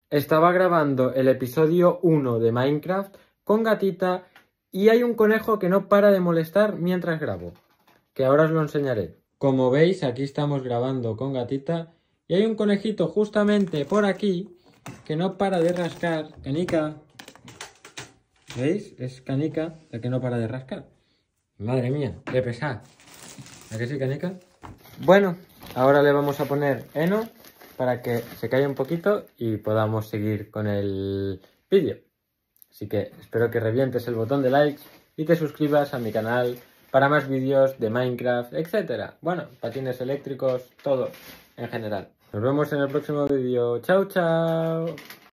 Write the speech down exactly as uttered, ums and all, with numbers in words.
Estaba grabando el episodio uno de Minecraft con Gatita y hay un conejo que no para de molestar mientras grabo, que ahora os lo enseñaré. Como veis, aquí estamos grabando con Gatita y hay un conejito justamente por aquí que no para de rascar. Canica, ¿veis? Es Canica la que no para de rascar. Madre mía, qué pesada. ¿A que sí, Canica? Bueno, ahora le vamos a poner heno para que se calle un poquito y podamos seguir con el vídeo. Así que espero que revientes el botón de like y te suscribas a mi canal para más vídeos de Minecraft, etcétera. Bueno, patines eléctricos, todo en general. Nos vemos en el próximo vídeo. ¡Chao, chao!